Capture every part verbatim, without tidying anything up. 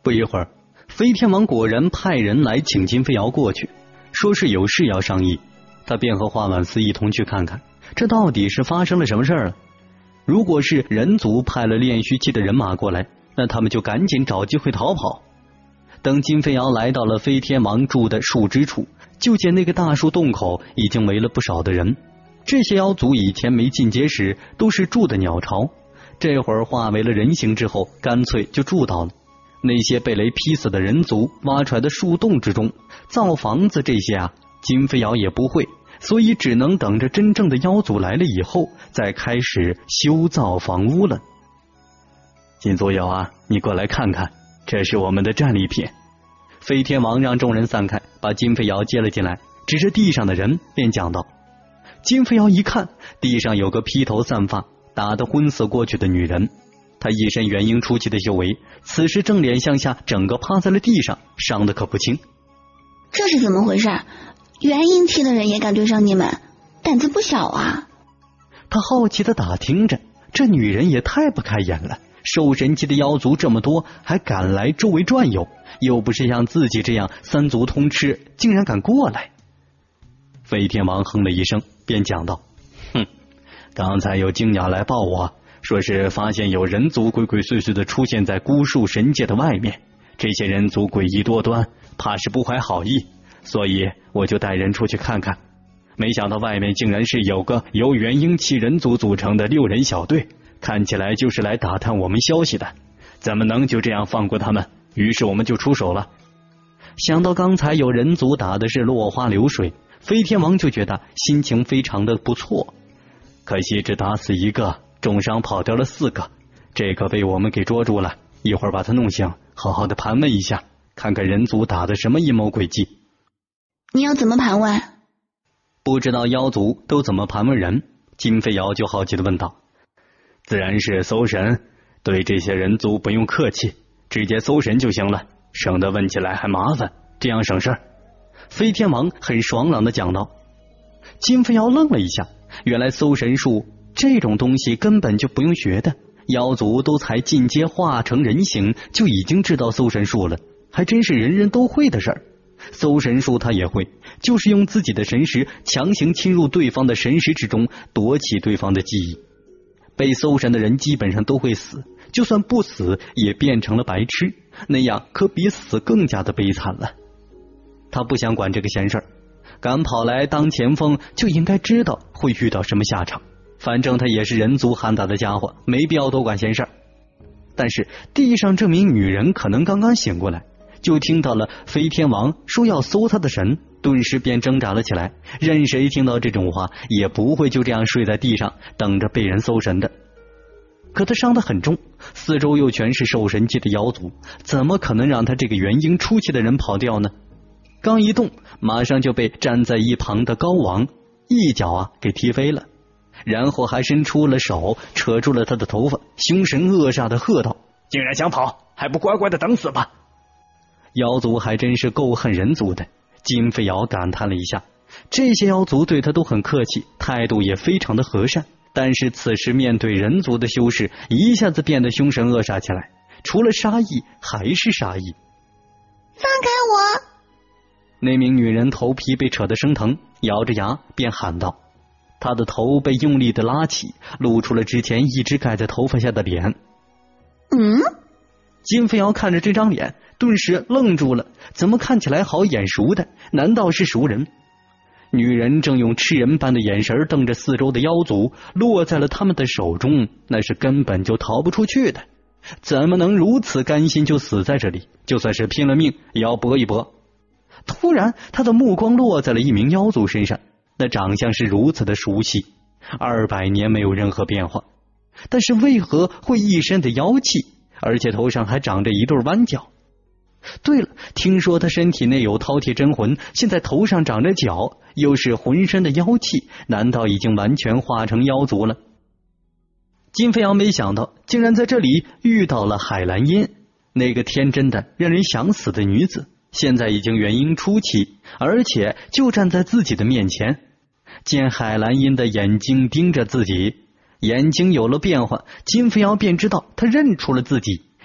不一会儿，飞天王果然派人来请金飞瑶过去，说是有事要商议。他便和华婉思一同去看看，这到底是发生了什么事儿了。如果是人族派了炼虚期的人马过来，那他们就赶紧找机会逃跑。等金飞瑶来到了飞天王住的树枝处，就见那个大树洞口已经围了不少的人。这些妖族以前没进阶时都是住的鸟巢，这会儿化为了人形之后，干脆就住到了那些被雷劈死的人族挖出来的树洞之中。造房子这些啊，金飞瑶也不会，所以只能等着真正的妖族来了以后，再开始修造房屋了。金族友啊，你过来看看，这是我们的战利品。飞天王让众人散开，把金飞瑶接了进来，指着地上的人便讲道。金飞瑶一看，地上有个披头散发、打得昏死过去的女人，她一身元婴初期的修为，此时正脸向下，整个趴在了地上，伤得可不轻。 这是怎么回事？元婴期的人也敢对上你们，胆子不小啊！ 他好奇的打听着，这女人也太不开眼了，兽神期的妖族这么多，还敢来周围转悠，又不是像自己这样三族通吃，竟然敢过来。飞天王哼了一声，便讲道：哼，刚才有精鸟来报我，说是发现有人族鬼鬼祟祟的出现在孤树神界的外面，这些人族诡异多端，怕是不怀好意，所以我就带人出去看看。没想到外面竟然是有个由元婴期人族组成的六人小队，看起来就是来打探我们消息的，怎么能就这样放过他们？于是我们就出手了。想到刚才有人族打的是落花流水，飞天王就觉得心情非常的不错。可惜只打死一个，重伤跑掉了四个，这个被我们给捉住了，一会儿把他弄醒，好好的盘问一下，看看人族打的什么阴谋诡计。 你要怎么盘问？ 不知道妖族都怎么盘问人，金飞瑶就好奇的问道。自然是搜神，对这些人族不用客气，直接搜神就行了，省得问起来还麻烦，这样省事儿。飞天王很爽朗的讲道。金飞瑶愣了一下，原来搜神术这种东西根本就不用学的，妖族都才进阶化成人形就已经知道搜神术了，还真是人人都会的事儿。搜神术他也会，就是用自己的神识强行侵入对方的神识之中，夺取对方的记忆。被搜神的人基本上都会死，就算不死也变成了白痴，那样可比死更加的悲惨了。他不想管这个闲事儿，敢跑来当前锋就应该知道会遇到什么下场，反正他也是人族喊打的家伙，没必要多管闲事儿。但是地上这名女人可能刚刚醒过来，就听到了飞天王说要搜他的神，顿时便挣扎了起来。任谁听到这种话也不会就这样睡在地上等着被人搜神的。可他伤得很重，四周又全是兽神期的妖族，怎么可能让他这个元婴初期的人跑掉呢？刚一动，马上就被站在一旁的高王一脚啊给踢飞了，然后还伸出了手扯住了他的头发，凶神恶煞的喝道：竟然想跑，还不乖乖的等死吧！妖族还真是够恨人族的，金飞瑶感叹了一下，这些妖族对他都很客气，态度也非常的和善，但是此时面对人族的修士，一下子变得凶神恶煞起来，除了杀意还是杀意。 放开我！ 那名女人头皮被扯得生疼，咬着牙便喊道。她的头被用力的拉起，露出了之前一直盖在头发下的脸。 嗯？ 金飞瑶看着这张脸，顿时愣住了，怎么看起来好眼熟的？难道是熟人？女人正用吃人般的眼神瞪着四周的妖族，落在了他们的手中，那是根本就逃不出去的。怎么能如此甘心就死在这里？就算是拼了命也要搏一搏。突然他的目光落在了一名妖族身上，那长相是如此的熟悉，二百年没有任何变化，但是为何会一身的妖气，而且头上还长着一对弯角？对了，听说他身体内有饕餮真魂，现在头上长着角，又是浑身的妖气，难道已经完全化成妖族了？金飞瑶没想到竟然在这里遇到了海兰因，那个天真的让人想死的女子，现在已经元婴初期，而且就站在自己的面前。见海兰因的眼睛盯着自己，眼睛有了变化，金飞瑶便知道他认出了自己，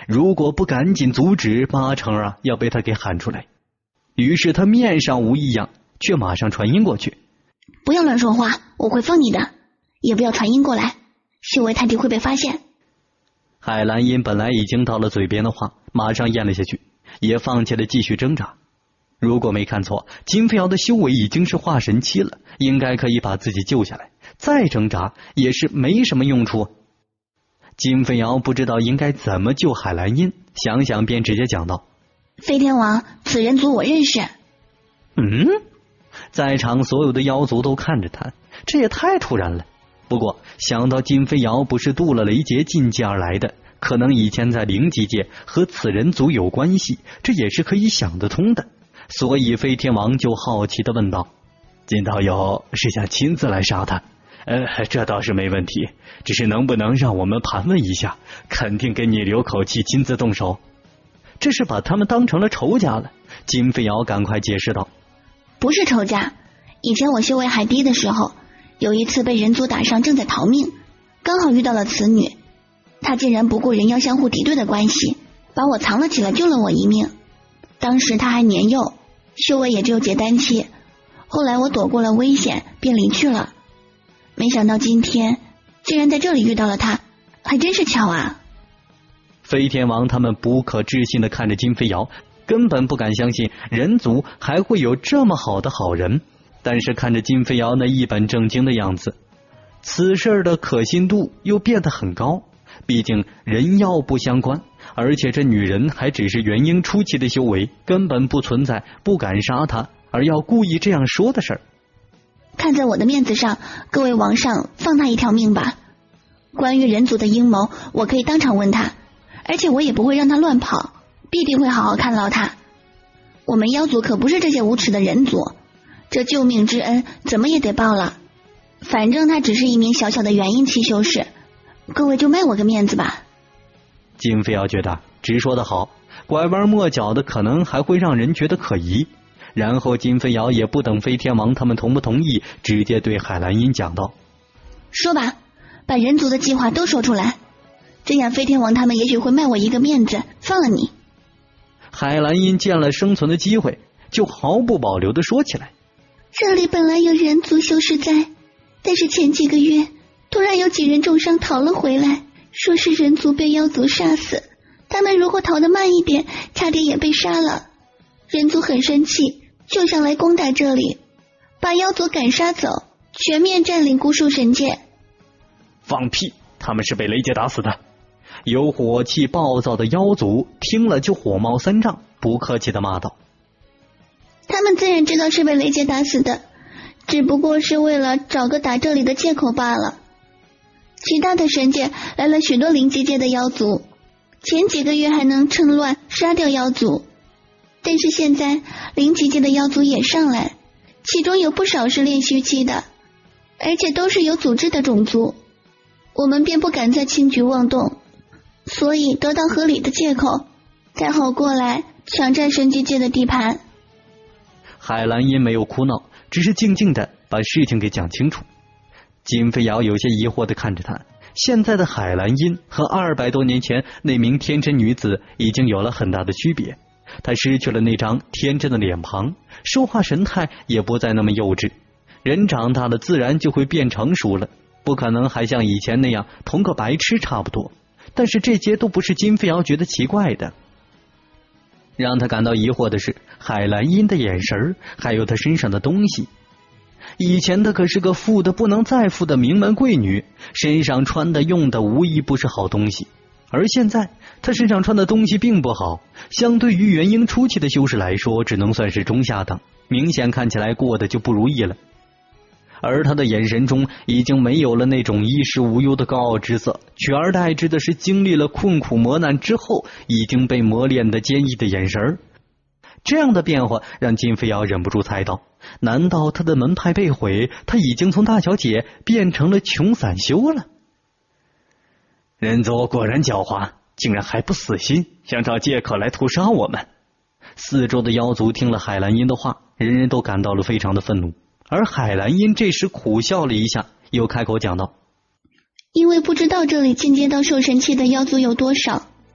如果不赶紧阻止，八成啊要被他给喊出来。于是他面上无异样，却马上传音过去： 不要乱说话，我会放你的，也不要传音过来，修为太低会被发现。 海兰因本来已经到了嘴边的话，马上咽了下去，也放弃了继续挣扎。如果没看错，金飞瑶的修为已经是化神期了，应该可以把自己救下来，再挣扎也是没什么用处。金飞瑶不知道应该怎么救海兰因，想想便直接讲道： 飞天王，此人族我认识。 嗯，在场所有的妖族都看着他，这也太突然了。不过想到金飞瑶不是渡了雷劫进阶而来的，可能以前在灵极界和此人族有关系，这也是可以想得通的。所以飞天王就好奇地问道：金道友是想亲自来杀他？呃，这倒是没问题，只是能不能让我们盘问一下，肯定给你留口气亲自动手。这是把他们当成了仇家了。金飞瑶赶快解释道： 不是仇家，以前我修为还低的时候，有一次被人族打伤，正在逃命，刚好遇到了此女，她竟然不顾人妖相互敌对的关系，把我藏了起来，救了我一命。当时她还年幼，修为也只有结丹期，后来我躲过了危险便离去了，没想到今天竟然在这里遇到了她，还真是巧啊。 飞天王他们不可置信地看着金飞瑶，根本不敢相信人族还会有这么好的好人。但是看着金飞瑶那一本正经的样子，此事的可信度又变得很高。毕竟人妖不相关，而且这女人还只是元婴初期的修为，根本不存在不敢杀她而要故意这样说的事儿。 看在我的面子上，各位王上放他一条命吧。关于人族的阴谋，我可以当场问他，而且我也不会让他乱跑，必定会好好看牢他。我们妖族可不是这些无耻的人族，这救命之恩怎么也得报了。反正他只是一名小小的元婴期修士，各位就卖我个面子吧。 金飞瑶觉得直说的好，拐弯抹角的可能还会让人觉得可疑。然后金飞瑶也不等飞天王他们同不同意，直接对海兰因讲道： 说吧，把人族的计划都说出来，这样飞天王他们也许会卖我一个面子，放了你。 海兰因见了生存的机会，就毫不保留地说起来： 这里本来有人族修士在，但是前几个月突然有几人重伤逃了回来，说是人族被妖族杀死，他们如果逃得慢一点，差点也被杀了。人族很生气，就想来攻打这里，把妖族赶杀走，全面占领孤树神界。 放屁，他们是被雷劫打死的。有火气暴躁的妖族听了就火冒三丈，不客气地骂道： 他们自然知道是被雷劫打死的，只不过是为了找个打这里的借口罢了。其他的神界来了许多灵极界的妖族，前几个月还能趁乱杀掉妖族，但是现在灵极界的妖族也上来，其中有不少是炼虚期的，而且都是有组织的种族，我们便不敢再轻举妄动，所以得到合理的借口，才好过来抢占神极界的地盘。 海兰因没有哭闹，只是静静的把事情给讲清楚。金飞瑶有些疑惑的看着他，现在的海兰因和二百多年前那名天真女子已经有了很大的区别，她失去了那张天真的脸庞，说话神态也不再那么幼稚。人长大了自然就会变成熟了，不可能还像以前那样同个白痴差不多。但是这些都不是金飞瑶觉得奇怪的。让他感到疑惑的是海兰因的眼神，还有她身上的东西。以前她可是个富的不能再富的名门贵女，身上穿的用的无一不是好东西，而现在她身上穿的东西并不好，相对于元婴初期的修士来说，只能算是中下等，明显看起来过得就不如意了。而他的眼神中已经没有了那种衣食无忧的高傲之色，取而代之的是经历了困苦磨难之后已经被磨练的坚毅的眼神。这样的变化让金飞瑶忍不住猜到，难道他的门派被毁，他已经从大小姐变成了穷散修了？人族果然狡猾，竟然还不死心，想找借口来屠杀我们。四周的妖族听了海兰因的话，人人都感到了非常的愤怒。而海兰因这时苦笑了一下，又开口讲道： 因为不知道这里进阶到兽神期的妖族有多少，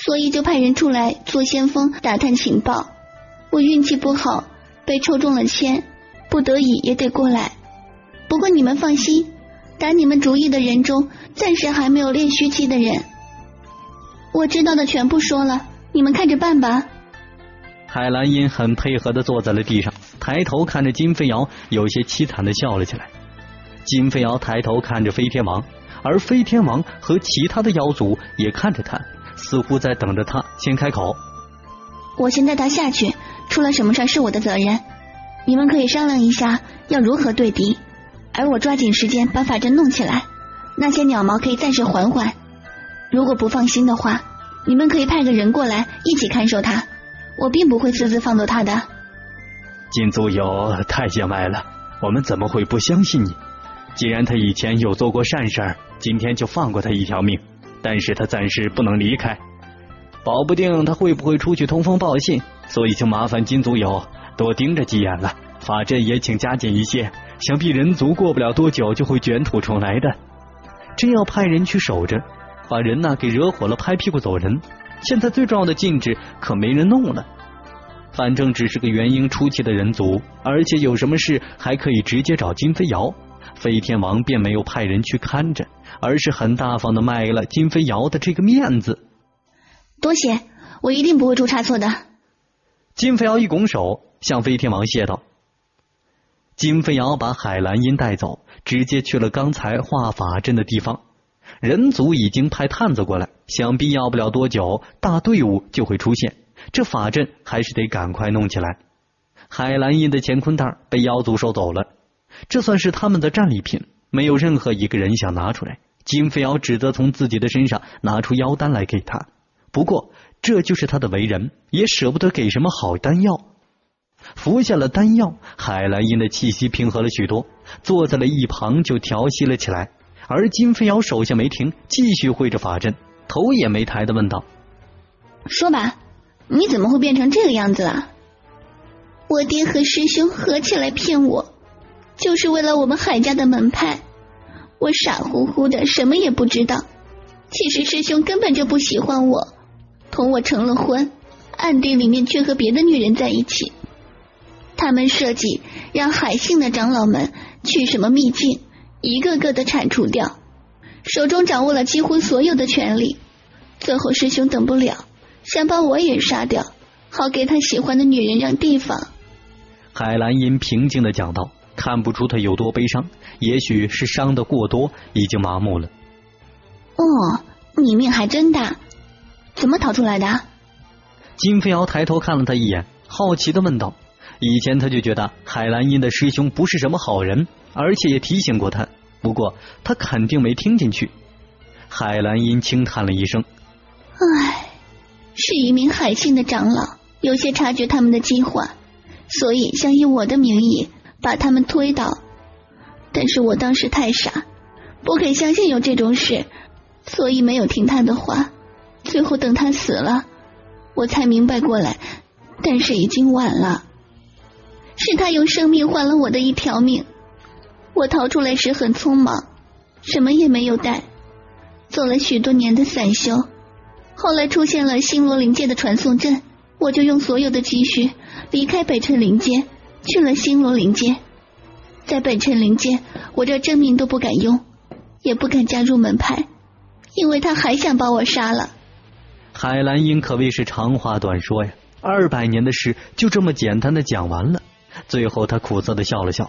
所以就派人出来做先锋打探情报。我运气不好，被抽中了签，不得已也得过来。不过你们放心，打你们主意的人中暂时还没有练虚期的人。我知道的全部说了，你们看着办吧。 海兰因很配合地坐在了地上，抬头看着金飞瑶，有些凄惨地笑了起来。金飞瑶抬头看着飞天王，而飞天王和其他的妖族也看着他，似乎在等着他先开口。 我先带他下去，出了什么事是我的责任，你们可以商量一下要如何对敌，而我抓紧时间把法阵弄起来，那些鸟毛可以暂时缓缓。如果不放心的话，你们可以派个人过来一起看守他，我并不会私自放走他的。 金族友太见外了，我们怎么会不相信你？既然他以前有做过善事，今天就放过他一条命，但是他暂时不能离开，保不定他会不会出去通风报信，所以就麻烦金族友多盯着几眼了，法阵也请加紧一些，想必人族过不了多久就会卷土重来的。真要派人去守着，把人呐给惹火了，拍屁股走人。现在最重要的禁制可没人弄了，反正只是个元婴初期的人族，而且有什么事还可以直接找金飞瑶。飞天王便没有派人去看着，而是很大方的卖了金飞瑶的这个面子。 多谢，我一定不会出差错的。 金飞瑶一拱手向飞天王谢道。金飞瑶把海兰因带走，直接去了刚才画法阵的地方。人族已经派探子过来，想必要不了多久大队伍就会出现，这法阵还是得赶快弄起来。海兰因的乾坤袋被妖族收走了，这算是他们的战利品，没有任何一个人想拿出来。金飞瑶只得从自己的身上拿出妖丹来给他，不过这就是他的为人，也舍不得给什么好丹药。服下了丹药，海兰因的气息平和了许多，坐在了一旁就调息了起来。而金飞瑶手下没停，继续挥着法阵，头也没抬的问道： 说吧，你怎么会变成这个样子了？我爹和师兄合起来骗我，就是为了我们海家的门派。我傻乎乎的什么也不知道，其实师兄根本就不喜欢我，同我成了婚，暗地里面却和别的女人在一起。他们设计让海姓的长老们去什么秘境，一个个的铲除掉，手中掌握了几乎所有的权力。最后师兄等不了，想把我也杀掉，好给他喜欢的女人让地方。 海兰因平静的讲道，看不出他有多悲伤，也许是伤得过多，已经麻木了。 哦，你命还真大，怎么逃出来的？ 金飞瑶抬头看了他一眼，好奇的问道。以前他就觉得海兰因的师兄不是什么好人，而且也提醒过他，不过他肯定没听进去。海兰因轻叹了一声， 唉，是一名海姓的长老，有些察觉他们的计划，所以想以我的名义把他们推倒。但是我当时太傻，不肯相信有这种事，所以没有听他的话。最后等他死了，我才明白过来，但是已经晚了。是他用生命换了我的一条命。我逃出来时很匆忙，什么也没有带，做了许多年的散修。后来出现了星罗灵界的传送阵，我就用所有的积蓄离开北辰灵界，去了星罗灵界。在北辰灵界，我这真命都不敢用，也不敢加入门派，因为他还想把我杀了。 海兰因可谓是长话短说呀，二百年的事就这么简单的讲完了。最后他苦涩的笑了笑，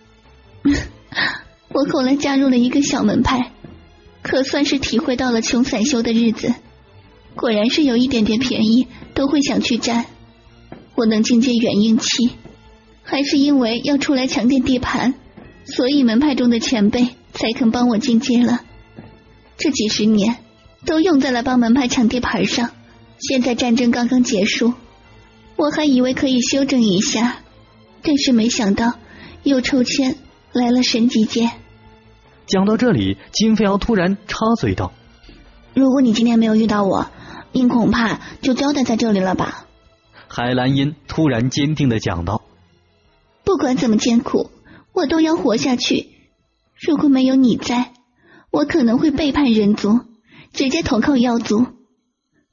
我后来加入了一个小门派，可算是体会到了穷散修的日子。果然是有一点点便宜都会想去占。我能进阶元婴期，还是因为要出来抢点地盘，所以门派中的前辈才肯帮我进阶了。这几十年都用在了帮门派抢地盘上，现在战争刚刚结束，我还以为可以休整一下，但是没想到又抽签来了神级阶。 讲到这里，金飞瑶突然插嘴道： 如果你今天没有遇到我，您恐怕就交代在这里了吧？ 海兰因突然坚定地讲道： 不管怎么艰苦，我都要活下去。如果没有你在，我可能会背叛人族，直接投靠妖族。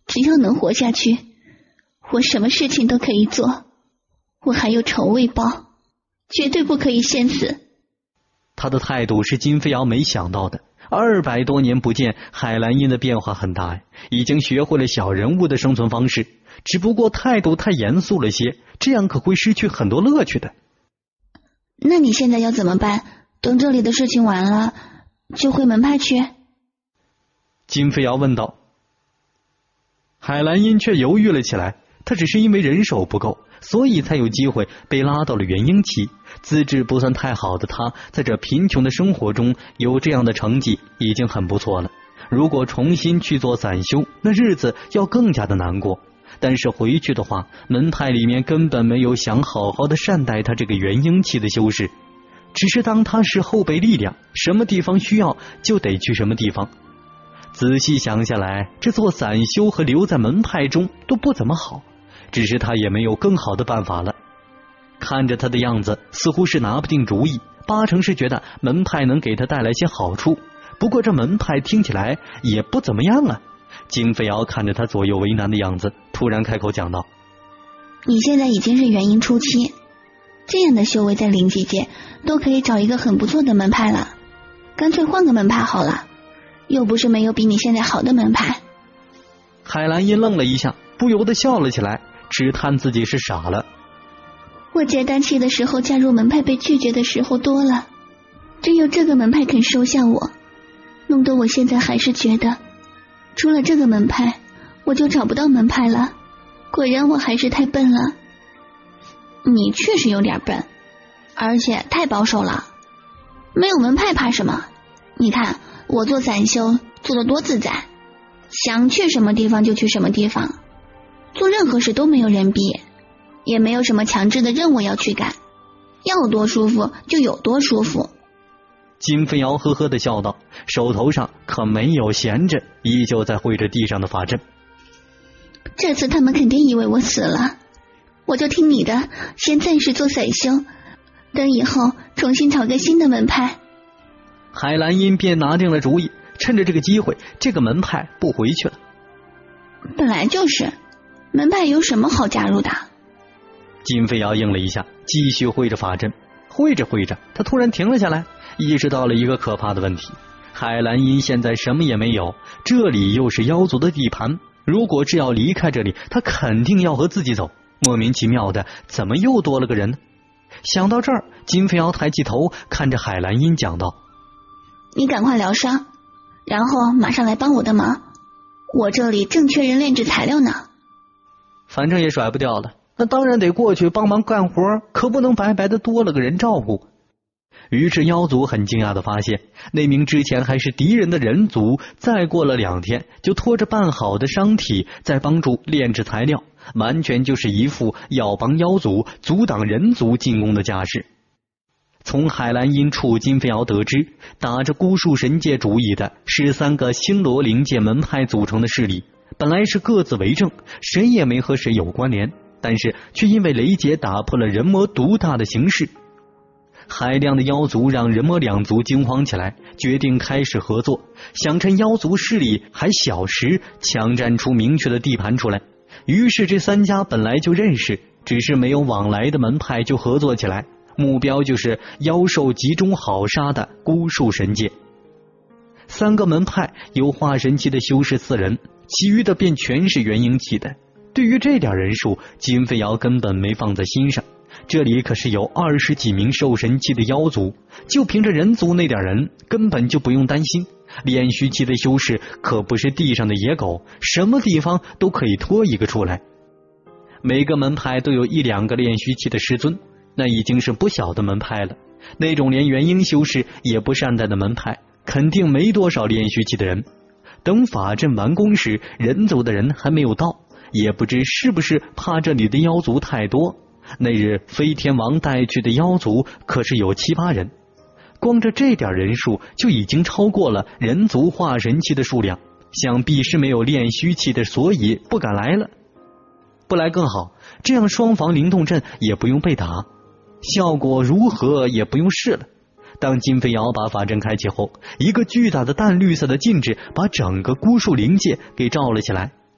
只要能活下去，我什么事情都可以做。我还有仇未报，绝对不可以先死。 他的态度是金飞瑶没想到的。二百多年不见，海兰因的变化很大呀，已经学会了小人物的生存方式，只不过态度太严肃了些，这样可会失去很多乐趣的。 那你现在要怎么办？等这里的事情完了，就回门派去？ 金飞瑶问道。海兰因却犹豫了起来，他只是因为人手不够，所以才有机会被拉到了元婴期。资质不算太好的他，在这贫穷的生活中有这样的成绩已经很不错了。如果重新去做散修，那日子要更加的难过。但是回去的话，门派里面根本没有想好好的善待他这个元婴期的修士，只是当他是后备力量，什么地方需要就得去什么地方。仔细想下来，这做散修和留在门派中都不怎么好，只是他也没有更好的办法了。看着他的样子，似乎是拿不定主意，八成是觉得门派能给他带来些好处。不过这门派听起来也不怎么样啊。金飞瑶看着他左右为难的样子，突然开口讲道： 你现在已经是元婴初期，这样的修为在灵极界都可以找一个很不错的门派了，干脆换个门派好了，又不是没有比你现在好的门派。 海兰因愣了一下，不由得笑了起来，只叹自己是傻了。 我结丹期的时候加入门派被拒绝的时候多了，只有这个门派肯收下我，弄得我现在还是觉得除了这个门派我就找不到门派了。果然我还是太笨了。你确实有点笨，而且太保守了。没有门派怕什么？你看我做散修做得多自在，想去什么地方就去什么地方，做任何事都没有人逼，也没有什么强制的任务要去干，要多舒服就有多舒服。 金飞瑶呵呵的笑道，手头上可没有闲着，依旧在挥着地上的法阵。 这次他们肯定以为我死了，我就听你的，先暂时做散修，等以后重新找个新的门派。 海兰因便拿定了主意，趁着这个机会，这个门派不回去了。 本来就是，门派有什么好加入的？ 金飞瑶应了一下，继续挥着法阵。挥着挥着，他突然停了下来，意识到了一个可怕的问题：海兰因现在什么也没有，这里又是妖族的地盘，如果只要离开这里，他肯定要和自己走。莫名其妙的，怎么又多了个人呢？想到这儿，金飞瑶抬起头，看着海兰因讲道： 你赶快疗伤，然后马上来帮我的忙，我这里正缺人炼制材料呢。 反正也甩不掉了，那当然得过去帮忙干活，可不能白白的多了个人照顾。于是妖族很惊讶的发现，那名之前还是敌人的人族，再过了两天就拖着半好的伤体在帮助炼制材料，完全就是一副要帮妖族阻挡人族进攻的架势。从海兰因处金飞瑶得知，打着孤树神界主意的是三个星罗灵界门派组成的势力，本来是各自为政，谁也没和谁有关联，但是却因为雷劫打破了人魔独大的形势。海量的妖族让人魔两族惊慌起来，决定开始合作，想趁妖族势力还小时强占出明确的地盘出来。于是这三家本来就认识，只是没有往来的门派就合作起来，目标就是妖兽集中好杀的孤树神界。三个门派有化神期的修士四人，其余的便全是元婴期的。对于这点人数，金飞瑶根本没放在心上。这里可是有二十几名兽神期的妖族，就凭着人族那点人，根本就不用担心。炼虚期的修士可不是地上的野狗，什么地方都可以拖一个出来。每个门派都有一两个炼虚期的师尊，那已经是不小的门派了。那种连元婴修士也不善待的门派，肯定没多少炼虚期的人。等法阵完工时，人族的人还没有到，也不知是不是怕这里的妖族太多。那日飞天王带去的妖族可是有七八人，光这这点人数就已经超过了人族化神期的数量，想必是没有炼虚期的，所以不敢来了。不来更好，这样双防灵动阵也不用被打，效果如何也不用试了。当金飞瑶把法阵开启后，一个巨大的淡绿色的禁制把整个孤树灵界给罩了起来，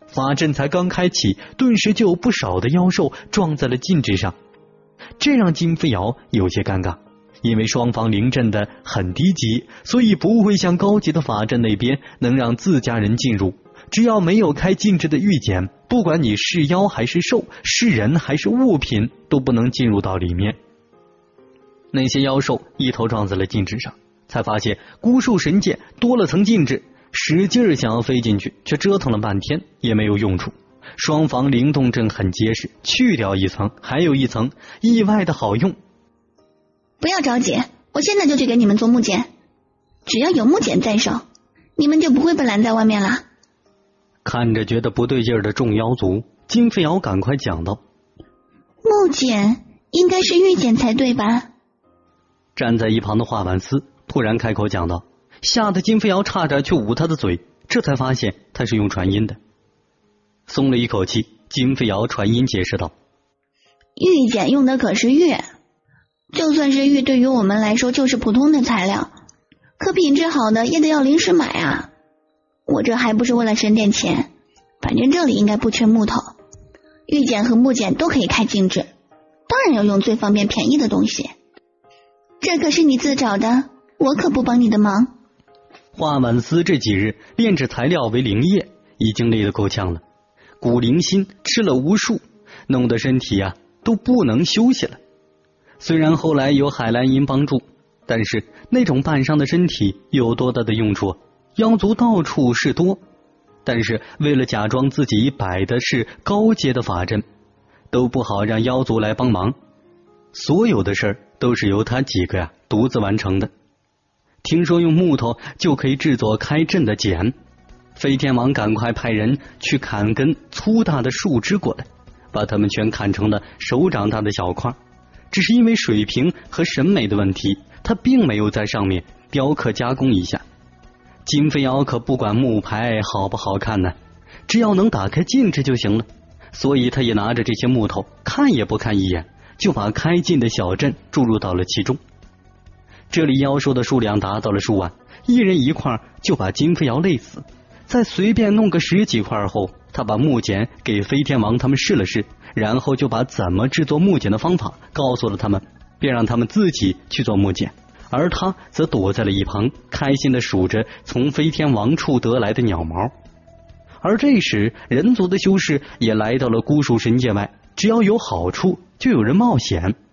法阵才刚开启，顿时就有不少的妖兽撞在了禁制上，这让金飞瑶有些尴尬。因为双方灵阵的很低级，所以不会像高级的法阵那边能让自家人进入。只要没有开禁制的玉简，不管你是妖还是兽，是人还是物品，都不能进入到里面。那些妖兽一头撞在了禁制上，才发现孤树神剑多了层禁制，使劲想要飞进去，却折腾了半天也没有用处。双方灵动阵很结实，去掉一层还有一层，意外的好用。 不要着急，我现在就去给你们做木简，只要有木简在手，你们就不会被拦在外面了。 看着觉得不对劲儿的众妖族，金飞瑶赶快讲道： 木简应该是玉简才对吧？ 站在一旁的华婉思突然开口讲道，吓得金飞瑶差点去捂他的嘴，这才发现他是用传音的。松了一口气，金飞瑶传音解释道： 玉简用的可是玉，就算是玉对于我们来说就是普通的材料，可品质好的也得要临时买啊。我这还不是为了省点钱，反正这里应该不缺木头，玉简和木简都可以开禁制，当然要用最方便便宜的东西。这可是你自找的，我可不帮你的忙。 华婉思这几日炼制材料为灵液，已经累得够呛了，古灵心吃了无数，弄得身体啊都不能休息了。虽然后来有海蓝银帮助，但是那种半伤的身体有多大的用处？妖族到处是多，但是为了假装自己摆的是高阶的法阵，都不好让妖族来帮忙。所有的事儿都是由他几个呀独自完成的。听说用木头就可以制作开阵的简，飞天王赶快派人去砍根粗大的树枝过来，把它们全砍成了手掌大的小块。只是因为水平和审美的问题，他并没有在上面雕刻加工一下。金飞瑶可不管木牌好不好看呢，只要能打开禁制就行了，所以他也拿着这些木头看也不看一眼，就把开禁的小阵注入到了其中。这里妖兽的数量达到了数万，一人一块就把金飞瑶累死。再随便弄个十几块后，他把木简给飞天王他们试了试，然后就把怎么制作木简的方法告诉了他们，便让他们自己去做木简。而他则躲在了一旁，开心地数着从飞天王处得来的鸟毛。而这时人族的修士也来到了孤树神界外，只要有好处就有人冒险。